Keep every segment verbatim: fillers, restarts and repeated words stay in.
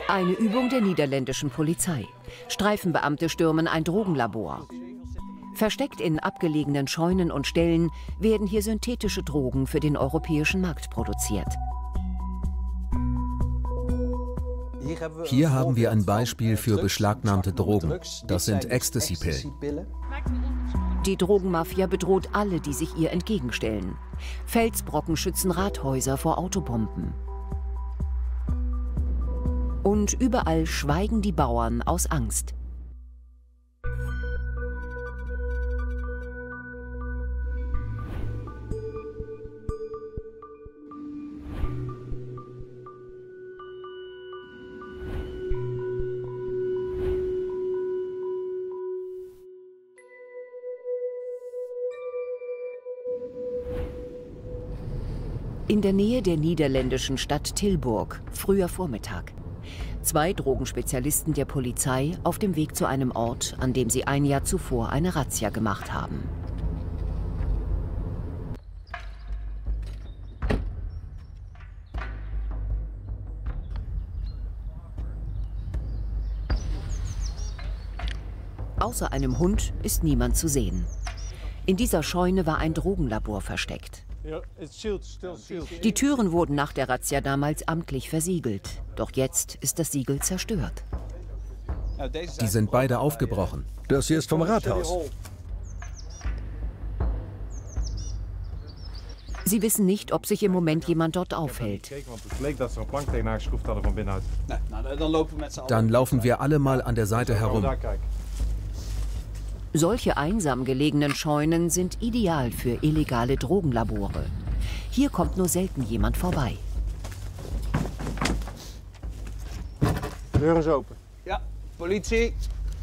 Eine Übung der niederländischen Polizei. Streifenbeamte stürmen ein Drogenlabor. Versteckt in abgelegenen Scheunen und Ställen werden hier synthetische Drogen für den europäischen Markt produziert. Hier haben wir ein Beispiel für beschlagnahmte Drogen. Das sind Ecstasy-Pillen. Die Drogenmafia bedroht alle, die sich ihr entgegenstellen. Felsbrocken schützen Rathäuser vor Autobomben. Und überall schweigen die Bauern aus Angst. In der Nähe der niederländischen Stadt Tilburg, früher Vormittag. Zwei Drogenspezialisten der Polizei auf dem Weg zu einem Ort, an dem sie ein Jahr zuvor eine Razzia gemacht haben. Außer einem Hund ist niemand zu sehen. In dieser Scheune war ein Drogenlabor versteckt. Die Türen wurden nach der Razzia damals amtlich versiegelt. Doch jetzt ist das Siegel zerstört. Die sind beide aufgebrochen. Das hier ist vom Rathaus. Sie wissen nicht, ob sich im Moment jemand dort aufhält. Dann laufen wir alle mal an der Seite herum. Solche einsam gelegenen Scheunen sind ideal für illegale Drogenlabore. Hier kommt nur selten jemand vorbei. Deur is open. Ja, politie.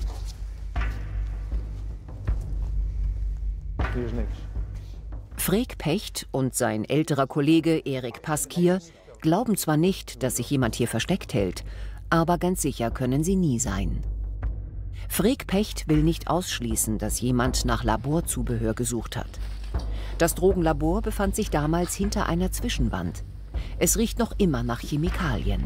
Hier is niks. Freek Pecht und sein älterer Kollege Erik Paskier glauben zwar nicht, dass sich jemand hier versteckt hält, aber ganz sicher können sie nie sein. Freek Pecht will nicht ausschließen, dass jemand nach Laborzubehör gesucht hat. Das Drogenlabor befand sich damals hinter einer Zwischenwand. Es riecht noch immer nach Chemikalien.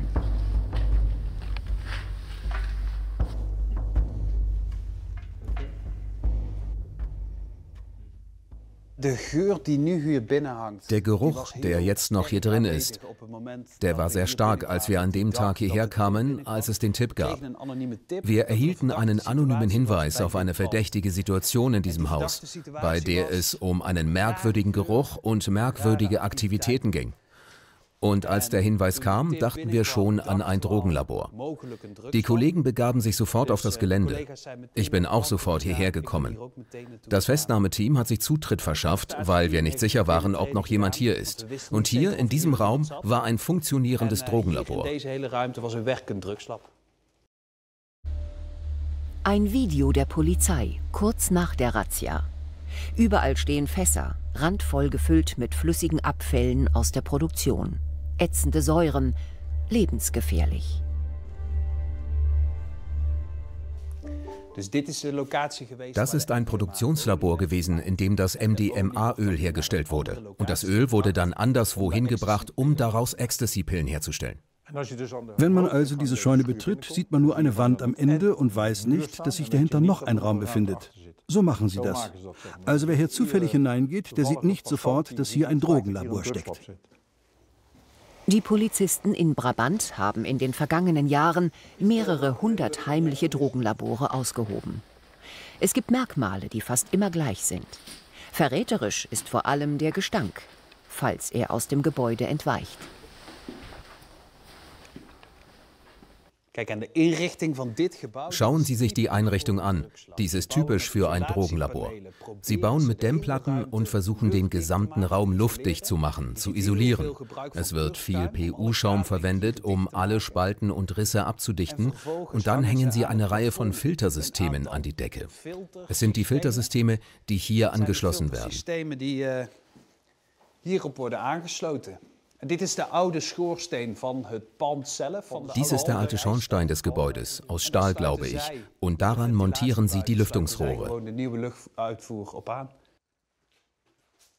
Der Geruch, der jetzt noch hier drin ist, der war sehr stark, als wir an dem Tag hierher kamen, als es den Tipp gab. Wir erhielten einen anonymen Hinweis auf eine verdächtige Situation in diesem Haus, bei der es um einen merkwürdigen Geruch und merkwürdige Aktivitäten ging. Und als der Hinweis kam, dachten wir schon an ein Drogenlabor. Die Kollegen begaben sich sofort auf das Gelände. Ich bin auch sofort hierher gekommen. Das Festnahmeteam hat sich Zutritt verschafft, weil wir nicht sicher waren, ob noch jemand hier ist. Und hier in diesem Raum war ein funktionierendes Drogenlabor. Ein Video der Polizei, kurz nach der Razzia. Überall stehen Fässer, randvoll gefüllt mit flüssigen Abfällen aus der Produktion. Ätzende Säuren, lebensgefährlich. Das ist ein Produktionslabor gewesen, in dem das M D M A-Öl hergestellt wurde. Und das Öl wurde dann anderswo hingebracht, um daraus Ecstasy-Pillen herzustellen. Wenn man also diese Scheune betritt, sieht man nur eine Wand am Ende und weiß nicht, dass sich dahinter noch ein Raum befindet. So machen sie das. Also wer hier zufällig hineingeht, der sieht nicht sofort, dass hier ein Drogenlabor steckt. Die Polizisten in Brabant haben in den vergangenen Jahren mehrere hundert heimliche Drogenlabore ausgehoben. Es gibt Merkmale, die fast immer gleich sind. Verräterisch ist vor allem der Gestank, falls er aus dem Gebäude entweicht. Schauen Sie sich die Einrichtung an. Dies ist typisch für ein Drogenlabor. Sie bauen mit Dämmplatten und versuchen, den gesamten Raum luftdicht zu machen, zu isolieren. Es wird viel P U-Schaum verwendet, um alle Spalten und Risse abzudichten. Und dann hängen sie eine Reihe von Filtersystemen an die Decke. Es sind die Filtersysteme, die hier angeschlossen werden. Dies ist der alte Schornstein des Gebäudes, aus Stahl, glaube ich. Und daran montieren sie die Lüftungsrohre.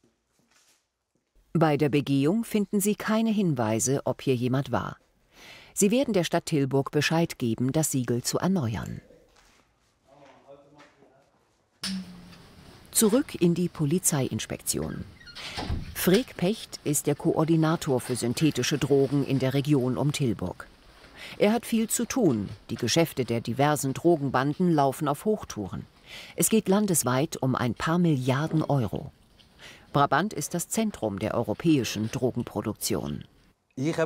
Bei der Begehung finden sie keine Hinweise, ob hier jemand war. Sie werden der Stadt Tilburg Bescheid geben, das Siegel zu erneuern. Zurück in die Polizeiinspektion. Freek Pecht ist der Koordinator für synthetische Drogen in der Region um Tilburg. Er hat viel zu tun. Die Geschäfte der diversen Drogenbanden laufen auf Hochtouren. Es geht landesweit um ein paar Milliarden Euro. Brabant ist das Zentrum der europäischen Drogenproduktion. Hier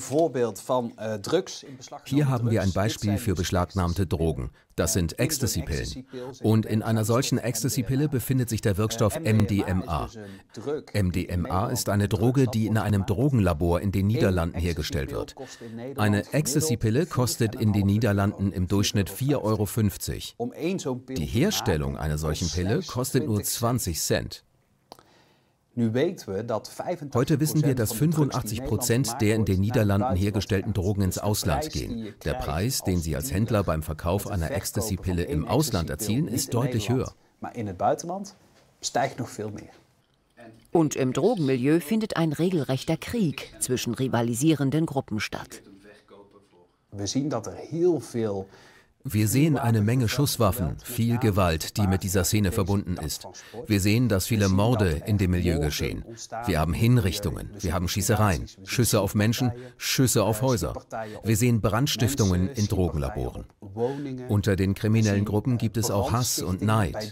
haben wir ein Beispiel für beschlagnahmte Drogen. Das sind Ecstasy-Pillen. Und in einer solchen Ecstasy-Pille befindet sich der Wirkstoff M D M A. M D M A ist eine Droge, die in einem Drogenlabor in den Niederlanden hergestellt wird. Eine Ecstasy-Pille kostet in den Niederlanden im Durchschnitt vier Euro fünfzig. Die Herstellung einer solchen Pille kostet nur zwanzig Cent. Heute wissen wir, dass fünfundachtzig Prozent der in den Niederlanden hergestellten Drogen ins Ausland gehen. Der Preis, den sie als Händler beim Verkauf einer Ecstasy-Pille im Ausland erzielen, ist deutlich höher. Und im Drogenmilieu findet ein regelrechter Krieg zwischen rivalisierenden Gruppen statt. Wir sehen eine Menge Schusswaffen, viel Gewalt, die mit dieser Szene verbunden ist. Wir sehen, dass viele Morde in dem Milieu geschehen. Wir haben Hinrichtungen, wir haben Schießereien, Schüsse auf Menschen, Schüsse auf Häuser. Wir sehen Brandstiftungen in Drogenlaboren. Unter den kriminellen Gruppen gibt es auch Hass und Neid.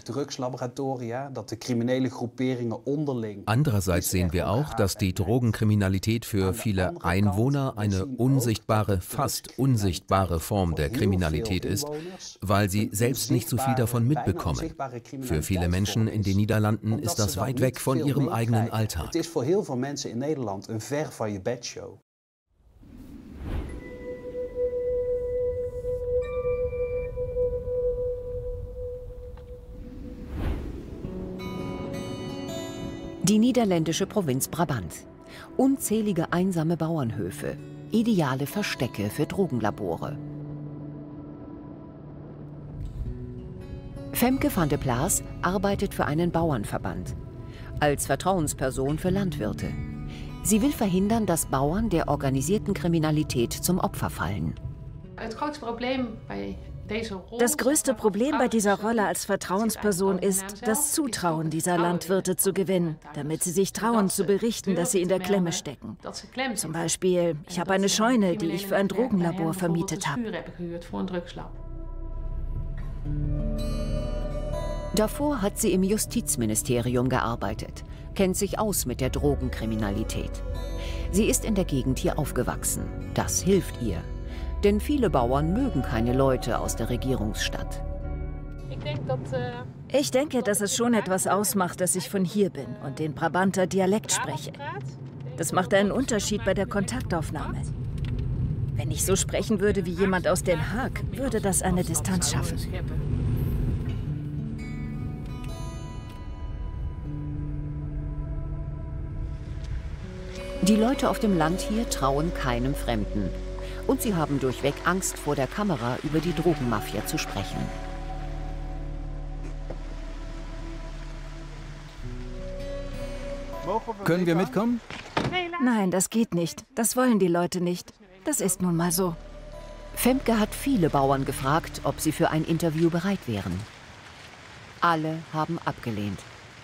Andererseits sehen wir auch, dass die Drogenkriminalität für viele Einwohner eine unsichtbare, fast unsichtbare Form der Kriminalität ist, weil sie selbst nicht so viel davon mitbekommen. Für viele Menschen in den Niederlanden ist das weit weg von ihrem eigenen Alltag. Die niederländische Provinz Brabant. Unzählige einsame Bauernhöfe, ideale Verstecke für Drogenlabore. Femke van de Plaas arbeitet für einen Bauernverband, als Vertrauensperson für Landwirte. Sie will verhindern, dass Bauern der organisierten Kriminalität zum Opfer fallen. Das größte Problem bei dieser Rolle als Vertrauensperson ist, das Zutrauen dieser Landwirte zu gewinnen, damit sie sich trauen zu berichten, dass sie in der Klemme stecken. Zum Beispiel, ich habe eine Scheune, die ich für ein Drogenlabor vermietet habe. Davor hat sie im Justizministerium gearbeitet, kennt sich aus mit der Drogenkriminalität. Sie ist in der Gegend hier aufgewachsen. Das hilft ihr. Denn viele Bauern mögen keine Leute aus der Regierungsstadt. Ich denke, dass es schon etwas ausmacht, dass ich von hier bin und den Brabanter Dialekt spreche. Das macht einen Unterschied bei der Kontaktaufnahme. Wenn ich so sprechen würde wie jemand aus Den Haag, würde das eine Distanz schaffen. Die Leute auf dem Land hier trauen keinem Fremden. Und sie haben durchweg Angst, vor der Kamera über die Drogenmafia zu sprechen. Können wir mitkommen? Nein, das geht nicht. Das wollen die Leute nicht. Das ist nun mal so. Femke hat viele Bauern gefragt, ob sie für ein Interview bereit wären. Alle haben abgelehnt.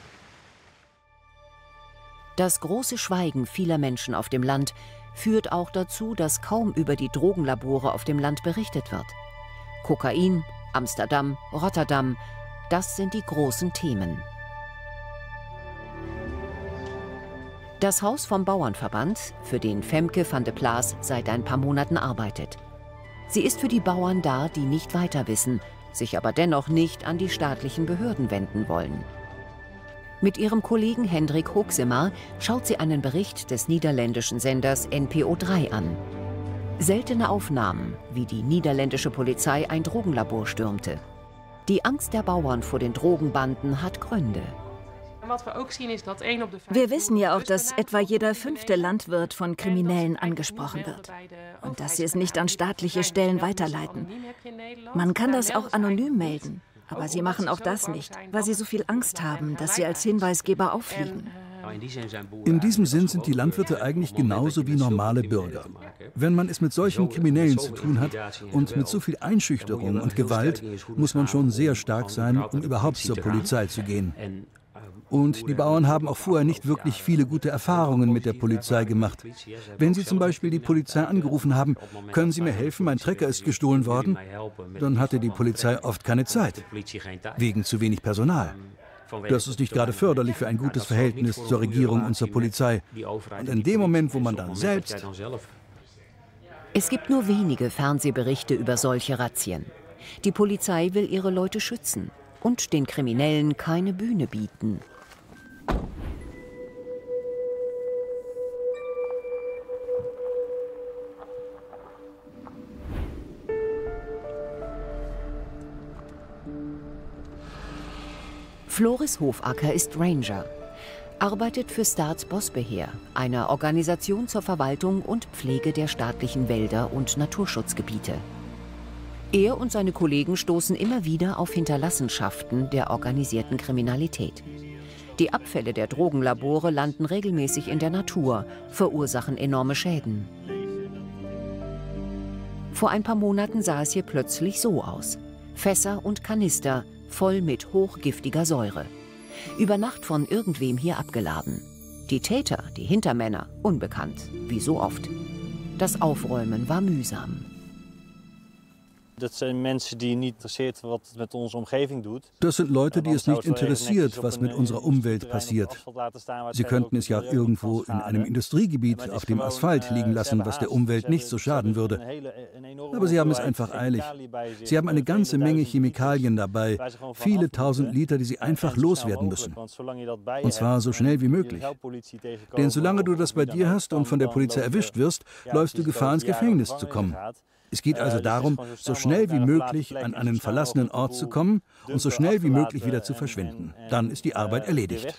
Das große Schweigen vieler Menschen auf dem Land führt auch dazu, dass kaum über die Drogenlabore auf dem Land berichtet wird. Kokain, Amsterdam, Rotterdam, das sind die großen Themen. Das Haus vom Bauernverband, für den Femke van de Plaas seit ein paar Monaten arbeitet. Sie ist für die Bauern da, die nicht weiter wissen, sich aber dennoch nicht an die staatlichen Behörden wenden wollen. Mit ihrem Kollegen Hendrik Hoogsemar schaut sie einen Bericht des niederländischen Senders N P O drei an. Seltene Aufnahmen, wie die niederländische Polizei ein Drogenlabor stürmte. Die Angst der Bauern vor den Drogenbanden hat Gründe. Wir wissen ja auch, dass etwa jeder fünfte Landwirt von Kriminellen angesprochen wird und dass sie es nicht an staatliche Stellen weiterleiten. Man kann das auch anonym melden. Aber sie machen auch das nicht, weil sie so viel Angst haben, dass sie als Hinweisgeber auffliegen. In diesem Sinn sind die Landwirte eigentlich genauso wie normale Bürger. Wenn man es mit solchen Kriminellen zu tun hat und mit so viel Einschüchterung und Gewalt, muss man schon sehr stark sein, um überhaupt zur Polizei zu gehen. Und die Bauern haben auch vorher nicht wirklich viele gute Erfahrungen mit der Polizei gemacht. Wenn sie zum Beispiel die Polizei angerufen haben, können Sie mir helfen, mein Trecker ist gestohlen worden, dann hatte die Polizei oft keine Zeit, wegen zu wenig Personal. Das ist nicht gerade förderlich für ein gutes Verhältnis zur Regierung und zur Polizei. Und in dem Moment, wo man dann selbst... Es gibt nur wenige Fernsehberichte über solche Razzien. Die Polizei will ihre Leute schützen und den Kriminellen keine Bühne bieten. Floris Hofacker ist Ranger, arbeitet für Staatsbosbeheer, einer Organisation zur Verwaltung und Pflege der staatlichen Wälder und Naturschutzgebiete. Er und seine Kollegen stoßen immer wieder auf Hinterlassenschaften der organisierten Kriminalität. Die Abfälle der Drogenlabore landen regelmäßig in der Natur, verursachen enorme Schäden. Vor ein paar Monaten sah es hier plötzlich so aus. Fässer und Kanister voll mit hochgiftiger Säure. Über Nacht von irgendwem hier abgeladen. Die Täter, die Hintermänner, unbekannt, wie so oft. Das Aufräumen war mühsam. Das sind Menschen, die nicht interessiert, was mit unserer Umgebung tut. Das sind Leute, die es nicht interessiert, was mit unserer Umwelt passiert. Sie könnten es ja irgendwo in einem Industriegebiet auf dem Asphalt liegen lassen, was der Umwelt nicht so schaden würde. Aber sie haben es einfach eilig. Sie haben eine ganze Menge Chemikalien dabei, viele tausend Liter, die sie einfach loswerden müssen. Und zwar so schnell wie möglich. Denn solange du das bei dir hast und von der Polizei erwischt wirst, läufst du Gefahr, ins Gefängnis zu kommen. Es geht also darum, so schnell wie möglich an einen verlassenen Ort zu kommen und so schnell wie möglich wieder zu verschwinden. Dann ist die Arbeit erledigt.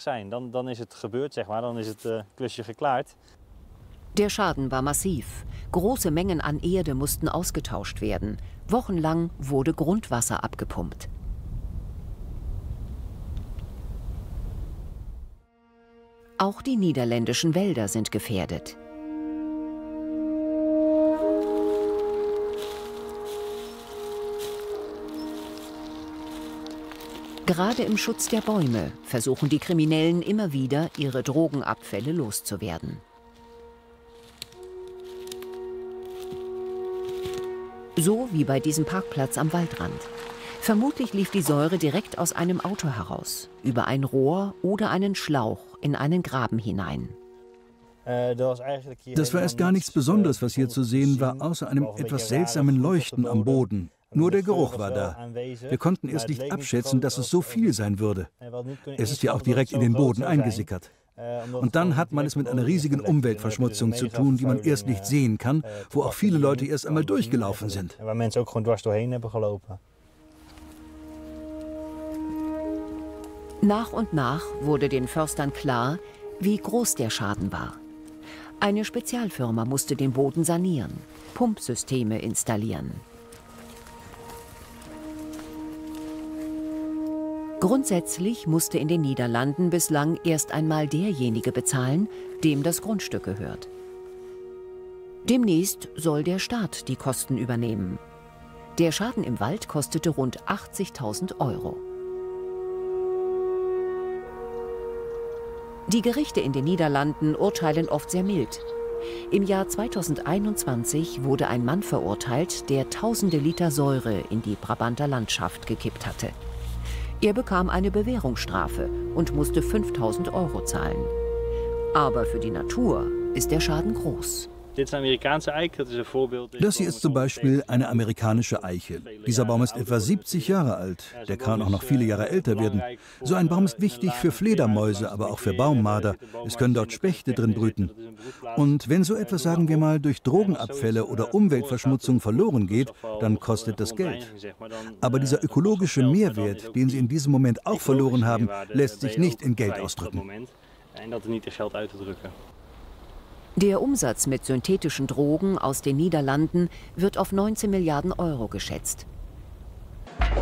Der Schaden war massiv. Große Mengen an Erde mussten ausgetauscht werden. Wochenlang wurde Grundwasser abgepumpt. Auch die niederländischen Wälder sind gefährdet. Gerade im Schutz der Bäume versuchen die Kriminellen immer wieder, ihre Drogenabfälle loszuwerden. So wie bei diesem Parkplatz am Waldrand. Vermutlich lief die Säure direkt aus einem Auto heraus, über ein Rohr oder einen Schlauch in einen Graben hinein. Das war erst gar nichts Besonderes, was hier zu sehen war, außer einem etwas seltsamen Leuchten am Boden. Nur der Geruch war da. Wir konnten erst nicht abschätzen, dass es so viel sein würde. Es ist ja auch direkt in den Boden eingesickert. Und dann hat man es mit einer riesigen Umweltverschmutzung zu tun, die man erst nicht sehen kann, wo auch viele Leute erst einmal durchgelaufen sind. Nach und nach wurde den Förstern klar, wie groß der Schaden war. Eine Spezialfirma musste den Boden sanieren, Pumpsysteme installieren. Grundsätzlich musste in den Niederlanden bislang erst einmal derjenige bezahlen, dem das Grundstück gehört. Demnächst soll der Staat die Kosten übernehmen. Der Schaden im Wald kostete rund achtzigtausend Euro. Die Gerichte in den Niederlanden urteilen oft sehr mild. Im Jahr zweitausendeinundzwanzig wurde ein Mann verurteilt, der tausende Liter Säure in die Brabanter Landschaft gekippt hatte. Er bekam eine Bewährungsstrafe und musste fünftausend Euro zahlen. Aber für die Natur ist der Schaden groß. Das hier ist zum Beispiel eine amerikanische Eiche. Dieser Baum ist etwa siebzig Jahre alt. Der kann auch noch viele Jahre älter werden. So ein Baum ist wichtig für Fledermäuse, aber auch für Baummarder. Es können dort Spechte drin brüten. Und wenn so etwas, sagen wir mal, durch Drogenabfälle oder Umweltverschmutzung verloren geht, dann kostet das Geld. Aber dieser ökologische Mehrwert, den Sie in diesem Moment auch verloren haben, lässt sich nicht in Geld ausdrücken. Der Umsatz mit synthetischen Drogen aus den Niederlanden wird auf neunzehn Milliarden Euro geschätzt.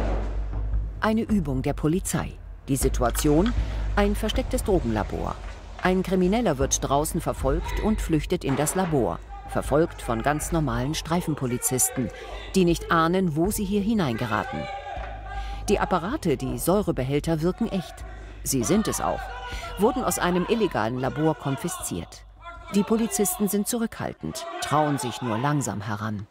Eine Übung der Polizei. Die Situation: ein verstecktes Drogenlabor. Ein Krimineller wird draußen verfolgt und flüchtet in das Labor, verfolgt von ganz normalen Streifenpolizisten, die nicht ahnen, wo sie hier hineingeraten. Die Apparate, die Säurebehälter, wirken echt. Sie sind es auch, wurden aus einem illegalen Labor konfisziert. Die Polizisten sind zurückhaltend, trauen sich nur langsam heran.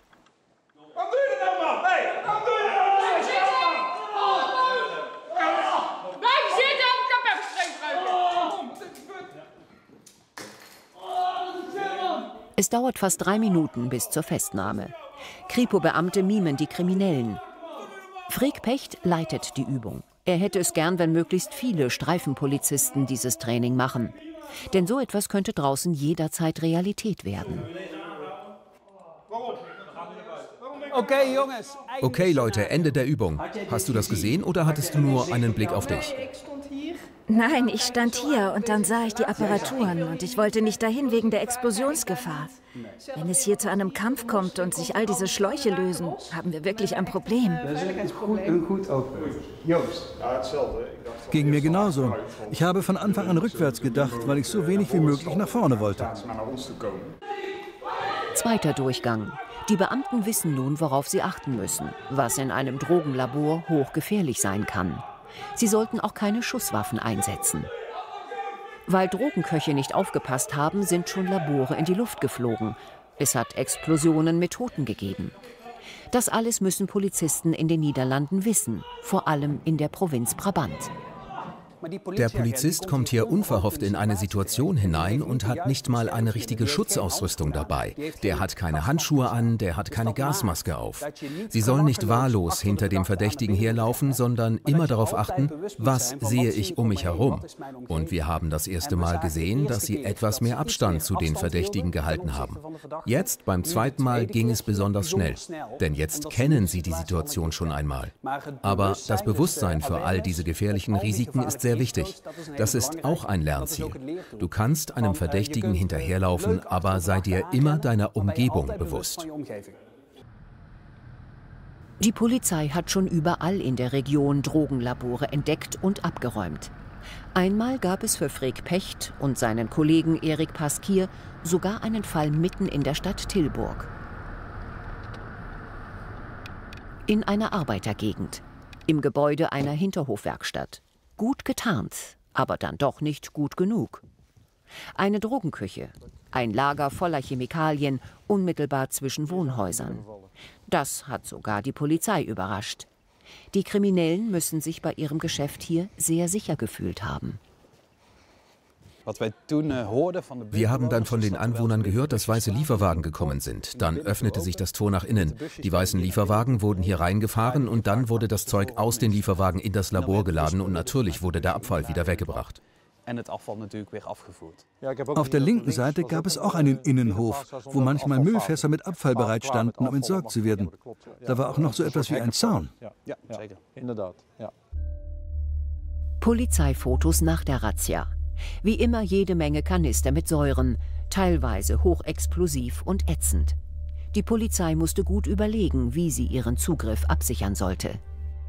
Es dauert fast drei Minuten bis zur Festnahme. Kripo-Beamte mimen die Kriminellen. Freek Pecht leitet die Übung. Er hätte es gern, wenn möglichst viele Streifenpolizisten dieses Training machen. Denn so etwas könnte draußen jederzeit Realität werden. Okay, Jungs. Okay, Leute, Ende der Übung. Hast du das gesehen oder hattest du nur einen Blick auf dich? Nein, ich stand hier und dann sah ich die Apparaturen und ich wollte nicht dahin wegen der Explosionsgefahr. Wenn es hier zu einem Kampf kommt und sich all diese Schläuche lösen, haben wir wirklich ein Problem. Ging mir genauso. Ich habe von Anfang an rückwärts gedacht, weil ich so wenig wie möglich nach vorne wollte. Zweiter Durchgang. Die Beamten wissen nun, worauf sie achten müssen, was in einem Drogenlabor hochgefährlich sein kann. Sie sollten auch keine Schusswaffen einsetzen. Weil Drogenköche nicht aufgepasst haben, sind schon Labore in die Luft geflogen. Es hat Explosionen mit Toten gegeben. Das alles müssen Polizisten in den Niederlanden wissen, vor allem in der Provinz Brabant. Der Polizist kommt hier unverhofft in eine Situation hinein und hat nicht mal eine richtige Schutzausrüstung dabei. Der hat keine Handschuhe an, der hat keine Gasmaske auf. Sie sollen nicht wahllos hinter dem Verdächtigen herlaufen, sondern immer darauf achten, was sehe ich um mich herum. Und wir haben das erste Mal gesehen, dass sie etwas mehr Abstand zu den Verdächtigen gehalten haben. Jetzt, beim zweiten Mal, ging es besonders schnell. Denn jetzt kennen sie die Situation schon einmal. Aber das Bewusstsein für all diese gefährlichen Risiken ist sehr Sehr wichtig. Das ist auch ein Lernziel. Du kannst einem Verdächtigen hinterherlaufen, aber sei dir immer deiner Umgebung bewusst. Die Polizei hat schon überall in der Region Drogenlabore entdeckt und abgeräumt. Einmal gab es für Freek Pecht und seinen Kollegen Erik Pasquier sogar einen Fall mitten in der Stadt Tilburg. In einer Arbeitergegend, im Gebäude einer Hinterhofwerkstatt. Gut getarnt, aber dann doch nicht gut genug. Eine Drogenküche, ein Lager voller Chemikalien, unmittelbar zwischen Wohnhäusern. Das hat sogar die Polizei überrascht. Die Kriminellen müssen sich bei ihrem Geschäft hier sehr sicher gefühlt haben. Wir haben dann von den Anwohnern gehört, dass weiße Lieferwagen gekommen sind. Dann öffnete sich das Tor nach innen. Die weißen Lieferwagen wurden hier reingefahren und dann wurde das Zeug aus den Lieferwagen in das Labor geladen und natürlich wurde der Abfall wieder weggebracht. Auf der linken Seite gab es auch einen Innenhof, wo manchmal Müllfässer mit Abfall bereit standen, um entsorgt zu werden. Da war auch noch so etwas wie ein Zaun. Polizeifotos nach der Razzia. Wie immer jede Menge Kanister mit Säuren, teilweise hochexplosiv und ätzend. Die Polizei musste gut überlegen, wie sie ihren Zugriff absichern sollte.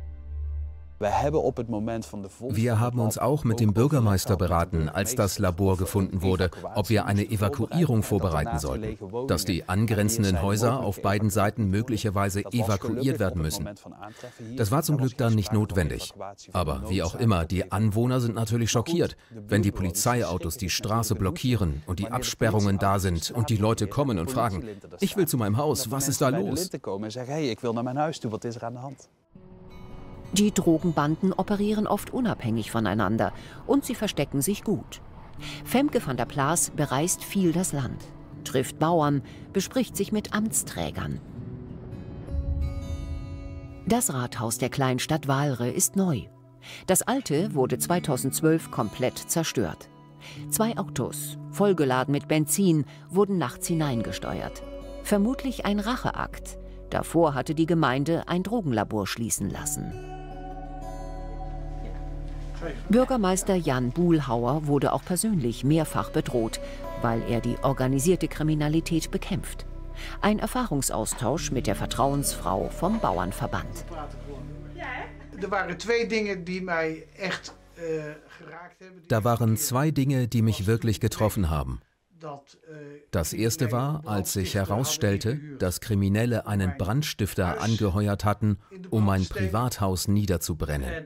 Wir haben uns auch mit dem Bürgermeister beraten, als das Labor gefunden wurde, ob wir eine Evakuierung vorbereiten sollten. Dass die angrenzenden Häuser auf beiden Seiten möglicherweise evakuiert werden müssen. Das war zum Glück dann nicht notwendig. Aber wie auch immer, die Anwohner sind natürlich schockiert, wenn die Polizeiautos die Straße blockieren und die Absperrungen da sind und die Leute kommen und fragen, ich will zu meinem Haus, was ist da los? Die Drogenbanden operieren oft unabhängig voneinander und sie verstecken sich gut. Femke van der Plaas bereist viel das Land, trifft Bauern, bespricht sich mit Amtsträgern. Das Rathaus der Kleinstadt Waalre ist neu. Das alte wurde zweitausendzwölf komplett zerstört. Zwei Autos, vollgeladen mit Benzin, wurden nachts hineingesteuert. Vermutlich ein Racheakt. Davor hatte die Gemeinde ein Drogenlabor schließen lassen. Bürgermeister Jan Boelhauer wurde auch persönlich mehrfach bedroht, weil er die organisierte Kriminalität bekämpft. Ein Erfahrungsaustausch mit der Vertrauensfrau vom Bauernverband. Er waren twee dingen die mij echt Da waren zwei Dinge, die mich wirklich getroffen haben. Das erste war, als sich herausstellte, dass Kriminelle einen Brandstifter angeheuert hatten, um mein Privathaus niederzubrennen.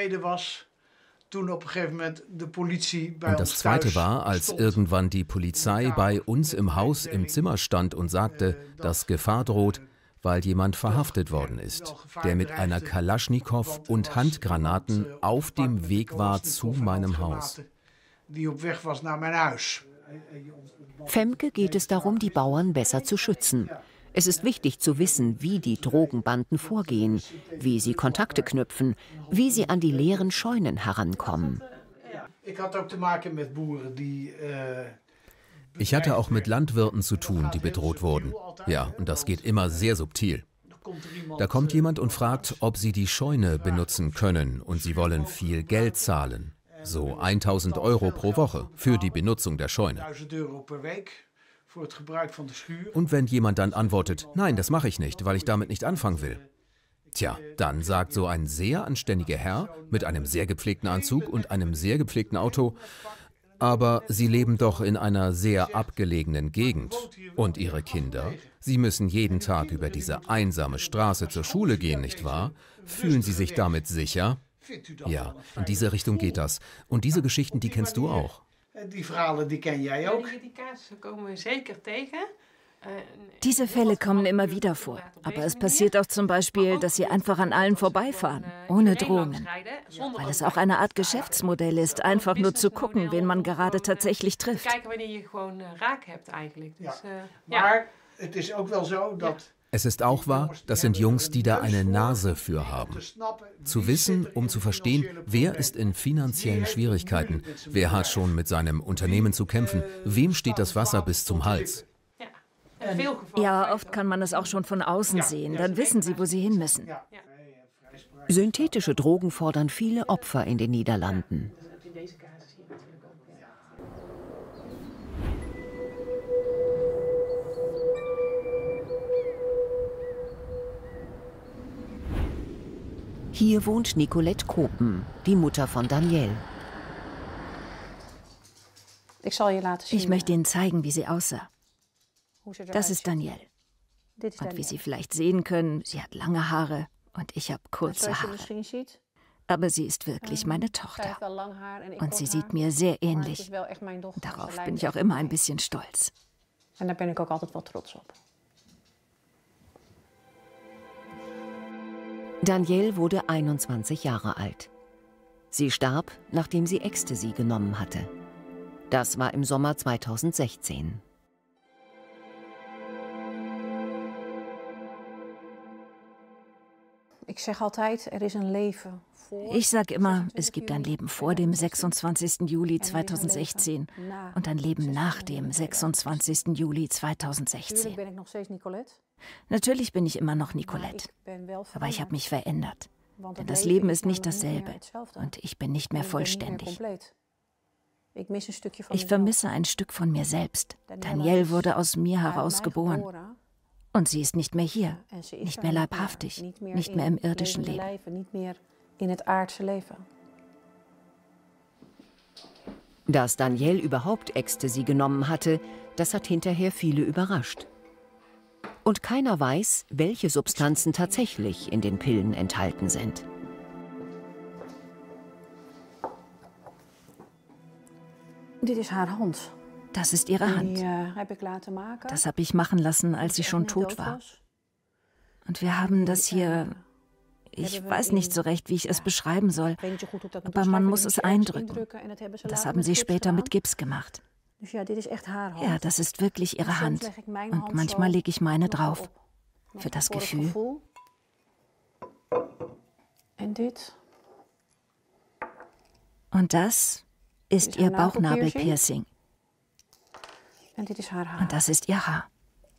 Und das zweite war, als irgendwann die Polizei bei uns im Haus im Zimmer stand und sagte, dass Gefahr droht, weil jemand verhaftet worden ist, der mit einer Kalaschnikow und Handgranaten auf dem Weg war zu meinem Haus. Femke geht es darum, die Bauern besser zu schützen. Es ist wichtig zu wissen, wie die Drogenbanden vorgehen, wie sie Kontakte knüpfen, wie sie an die leeren Scheunen herankommen. Ich hatte auch mit Landwirten zu tun, die bedroht wurden. Ja, und das geht immer sehr subtil. Da kommt jemand und fragt, ob sie die Scheune benutzen können und sie wollen viel Geld zahlen. So tausend Euro pro Woche für die Benutzung der Scheune. Und wenn jemand dann antwortet, nein, das mache ich nicht, weil ich damit nicht anfangen will. Tja, dann sagt so ein sehr anständiger Herr mit einem sehr gepflegten Anzug und einem sehr gepflegten Auto, aber Sie leben doch in einer sehr abgelegenen Gegend. Und Ihre Kinder? Sie müssen jeden Tag über diese einsame Straße zur Schule gehen, nicht wahr? Fühlen Sie sich damit sicher? Ja, in diese Richtung geht das. Und diese Geschichten, die kennst du auch. Die Verhalen, die ken jij ook. Diese Fälle kommen immer wieder vor. Aber es passiert auch zum Beispiel, dass sie einfach an allen vorbeifahren, ohne Drohungen. Weil es auch eine Art Geschäftsmodell ist, einfach nur zu gucken, wen man gerade tatsächlich trifft. Es ist auch wahr, das sind Jungs, die da eine Nase für haben. Zu wissen, um zu verstehen, wer ist in finanziellen Schwierigkeiten, wer hat schon mit seinem Unternehmen zu kämpfen, wem steht das Wasser bis zum Hals. Ja, oft kann man es auch schon von außen sehen, dann wissen sie, wo sie hin müssen. Synthetische Drogen fordern viele Opfer in den Niederlanden. Hier wohnt Nicolette Kopen, die Mutter von Daniel. Ich möchte Ihnen zeigen, wie sie aussah. Das ist Daniel. Und wie Sie vielleicht sehen können, sie hat lange Haare und ich habe kurze Haare. Aber sie ist wirklich meine Tochter. Und sie sieht mir sehr ähnlich. Darauf bin ich auch immer ein bisschen stolz. En daar ben ik ook altijd wel trots op. Danielle wurde einundzwanzig Jahre alt. Sie starb, nachdem sie Ecstasy genommen hatte. Das war im Sommer zweitausendsechzehn. Ich sage altijd, er is een leven voor. Ich sage immer, es gibt ein Leben vor dem sechsundzwanzigsten Juli zweitausendsechzehn und ein Leben nach dem sechsundzwanzigsten Juli zweitausendsechzehn. Natürlich bin ich immer noch Nicolette, aber ich habe mich verändert. Denn das Leben ist nicht dasselbe und ich bin nicht mehr vollständig. Ich vermisse ein Stück von mir selbst. Danielle wurde aus mir heraus geboren. Und sie ist nicht mehr hier, nicht mehr leibhaftig, nicht mehr im irdischen Leben. Dass Danielle überhaupt Ecstasy genommen hatte, das hat hinterher viele überrascht. Und keiner weiß, welche Substanzen tatsächlich in den Pillen enthalten sind. Dit is haar Hand. Das ist ihre Hand. Das habe ich machen lassen, als sie schon tot war. Und wir haben das hier, ich weiß nicht so recht, wie ich es beschreiben soll, aber man muss es eindrücken. Das haben sie später mit Gips gemacht. Ja, das ist wirklich ihre Hand. Und manchmal lege ich meine drauf. Für das Gefühl. Und das ist ihr Bauchnabelpiercing. Und das ist ihr Haar.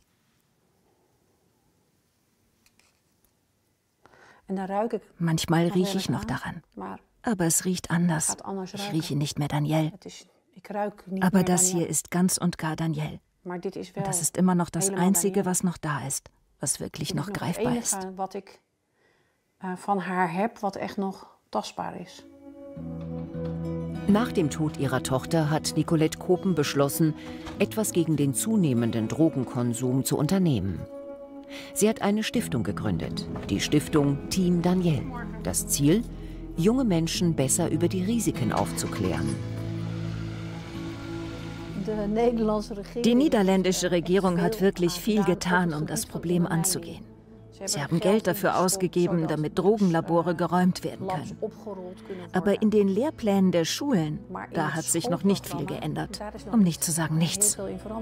Manchmal rieche ich noch daran. Aber es riecht anders. Ich rieche nicht mehr Danielle. Aber das hier ist ganz und gar Danielle. Und das ist immer noch das Einzige, was noch da ist, was wirklich noch greifbar ist. Van haar heb, wat echt nog tastbaar is. Nach dem Tod ihrer Tochter hat Nicolette Kopen beschlossen, etwas gegen den zunehmenden Drogenkonsum zu unternehmen. Sie hat eine Stiftung gegründet, die Stiftung Team Daniel. Das Ziel: junge Menschen besser über die Risiken aufzuklären. Die niederländische Regierung hat wirklich viel getan, um das Problem anzugehen. Sie haben Geld dafür ausgegeben, damit Drogenlabore geräumt werden können. Aber in den Lehrplänen der Schulen, da hat sich noch nicht viel geändert, um nicht zu sagen nichts.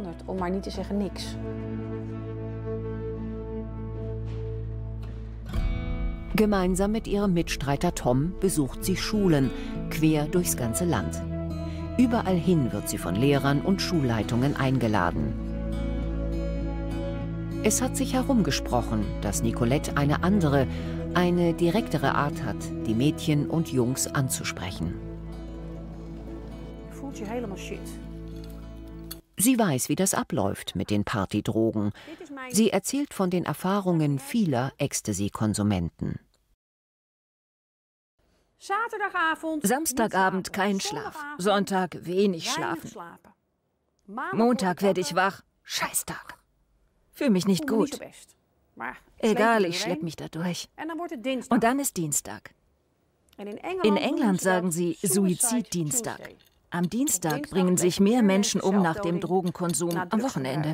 Gemeinsam mit ihrem Mitstreiter Tom besucht sie Schulen, quer durchs ganze Land. Überall hin wird sie von Lehrern und Schulleitungen eingeladen. Es hat sich herumgesprochen, dass Nicolette eine andere, eine direktere Art hat, die Mädchen und Jungs anzusprechen. Sie weiß, wie das abläuft mit den Partydrogen. Sie erzählt von den Erfahrungen vieler Ecstasy-Konsumenten. Samstagabend kein Schlaf, Sonntag wenig schlafen. Montag werde ich wach, Scheißtag. Fühle mich nicht gut. Egal, ich schlepp mich da durch. Und dann ist Dienstag. In England sagen sie Suiziddienstag. Am Dienstag bringen sich mehr Menschen um nach dem Drogenkonsum am Wochenende.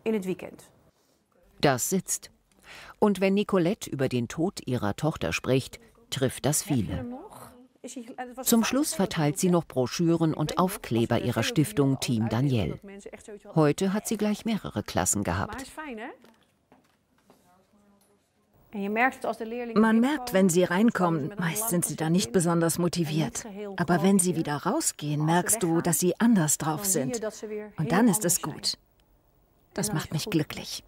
Das sitzt. Und wenn Nicolette über den Tod ihrer Tochter spricht, trifft das viele. Zum Schluss verteilt sie noch Broschüren und Aufkleber ihrer Stiftung Team Daniel. Heute hat sie gleich mehrere Klassen gehabt. Man merkt, wenn sie reinkommen, meist sind sie da nicht besonders motiviert. Aber wenn sie wieder rausgehen, merkst du, dass sie anders drauf sind. Und dann ist es gut. Das macht mich glücklich.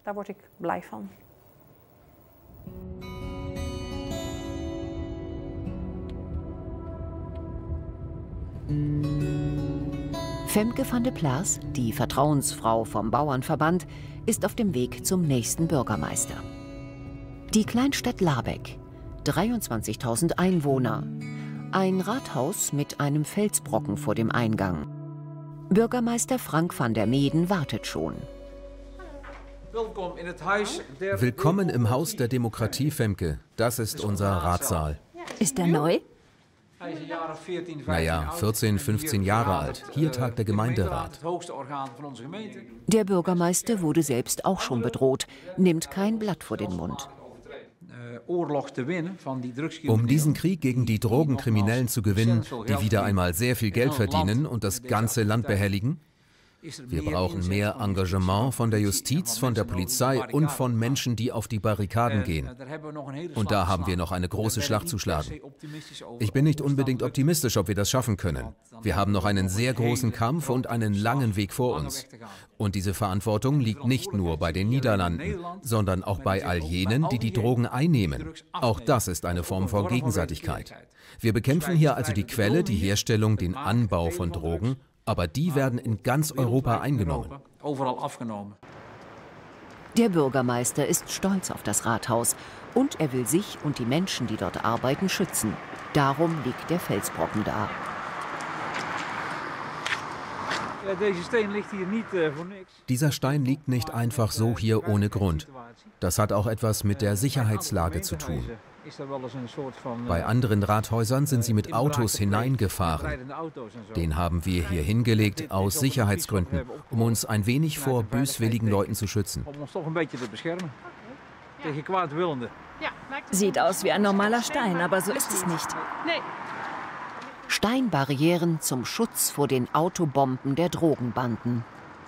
Femke van de Plaas, die Vertrauensfrau vom Bauernverband, ist auf dem Weg zum nächsten Bürgermeister. Die Kleinstadt Labeck, dreiundzwanzigtausend Einwohner. Ein Rathaus mit einem Felsbrocken vor dem Eingang. Bürgermeister Frank van der Meeden wartet schon. Willkommen im Haus der Demokratie, Femke. Das ist unser Ratssaal. Ist er neu? Naja, vierzehn, fünfzehn Jahre alt. Hier tagt der Gemeinderat. Der Bürgermeister wurde selbst auch schon bedroht, nimmt kein Blatt vor den Mund. Um diesen Krieg gegen die Drogenkriminellen zu gewinnen, die wieder einmal sehr viel Geld verdienen und das ganze Land behelligen? Wir brauchen mehr Engagement von der Justiz, von der Polizei und von Menschen, die auf die Barrikaden gehen. Und da haben wir noch eine große Schlacht zu schlagen. Ich bin nicht unbedingt optimistisch, ob wir das schaffen können. Wir haben noch einen sehr großen Kampf und einen langen Weg vor uns. Und diese Verantwortung liegt nicht nur bei den Niederlanden, sondern auch bei all jenen, die die Drogen einnehmen. Auch das ist eine Form von Gegenseitigkeit. Wir bekämpfen hier also die Quelle, die Herstellung, den Anbau von Drogen, aber die werden in ganz Europa eingenommen. Der Bürgermeister ist stolz auf das Rathaus und er will sich und die Menschen, die dort arbeiten, schützen. Darum liegt der Felsbrocken da. Dieser Stein liegt nicht einfach so hier ohne Grund. Das hat auch etwas mit der Sicherheitslage zu tun. Bei anderen Rathäusern sind sie mit Autos hineingefahren. Den haben wir hier hingelegt aus Sicherheitsgründen, um uns ein wenig vor böswilligen Leuten zu schützen. Sieht aus wie ein normaler Stein, aber so ist es nicht. Steinbarrieren zum Schutz vor den Autobomben der Drogenbanden.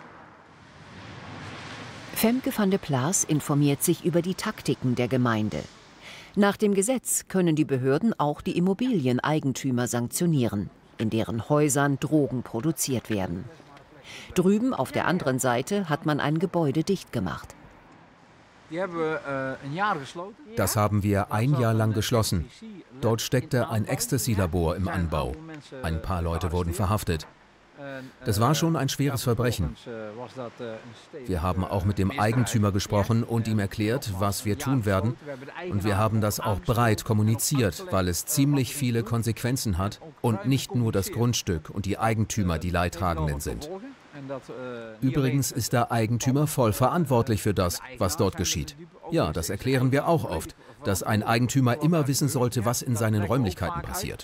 Femke van de Plaas informiert sich über die Taktiken der Gemeinde. Nach dem Gesetz können die Behörden auch die Immobilieneigentümer sanktionieren, in deren Häusern Drogen produziert werden. Drüben auf der anderen Seite hat man ein Gebäude dicht gemacht. Das haben wir ein Jahr lang geschlossen. Dort steckte ein Ecstasy-Labor im Anbau. Ein paar Leute wurden verhaftet. Das war schon ein schweres Verbrechen. Wir haben auch mit dem Eigentümer gesprochen und ihm erklärt, was wir tun werden. Und wir haben das auch breit kommuniziert, weil es ziemlich viele Konsequenzen hat und nicht nur das Grundstück und die Eigentümer die Leidtragenden sind. Übrigens ist der Eigentümer voll verantwortlich für das, was dort geschieht. Ja, das erklären wir auch oft, dass ein Eigentümer immer wissen sollte, was in seinen Räumlichkeiten passiert.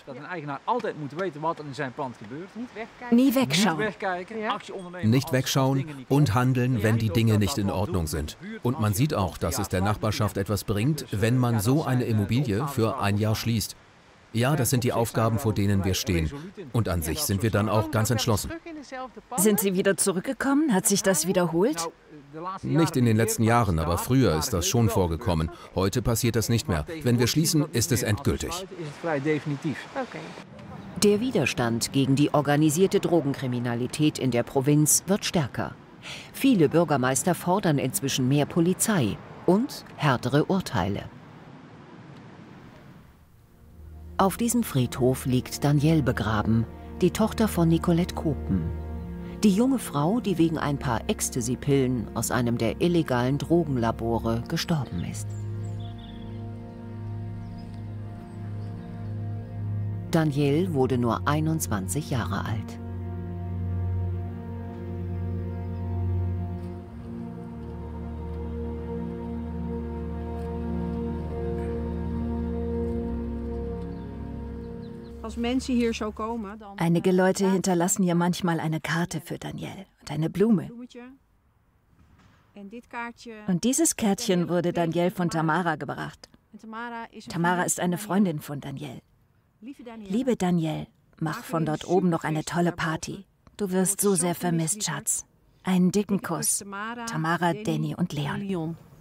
Nie wegschauen. Nicht wegschauen und handeln, wenn die Dinge nicht in Ordnung sind. Und man sieht auch, dass es der Nachbarschaft etwas bringt, wenn man so eine Immobilie für ein Jahr schließt. Ja, das sind die Aufgaben, vor denen wir stehen. Und an sich sind wir dann auch ganz entschlossen. Sind Sie wieder zurückgekommen? Hat sich das wiederholt? Nicht in den letzten Jahren, aber früher ist das schon vorgekommen. Heute passiert das nicht mehr. Wenn wir schließen, ist es endgültig. Der Widerstand gegen die organisierte Drogenkriminalität in der Provinz wird stärker. Viele Bürgermeister fordern inzwischen mehr Polizei und härtere Urteile. Auf diesem Friedhof liegt Danielle begraben, die Tochter von Nicolette Kopen. Die junge Frau, die wegen ein paar Ecstasy-Pillen aus einem der illegalen Drogenlabore gestorben ist. Danielle wurde nur einundzwanzig Jahre alt. Einige Leute hinterlassen ihr manchmal eine Karte für Danielle und eine Blume. Und dieses Kärtchen wurde Danielle von Tamara gebracht. Tamara ist eine Freundin von Danielle. Liebe Danielle, mach von dort oben noch eine tolle Party. Du wirst so sehr vermisst, Schatz. Einen dicken Kuss. Tamara, Danny und Leon.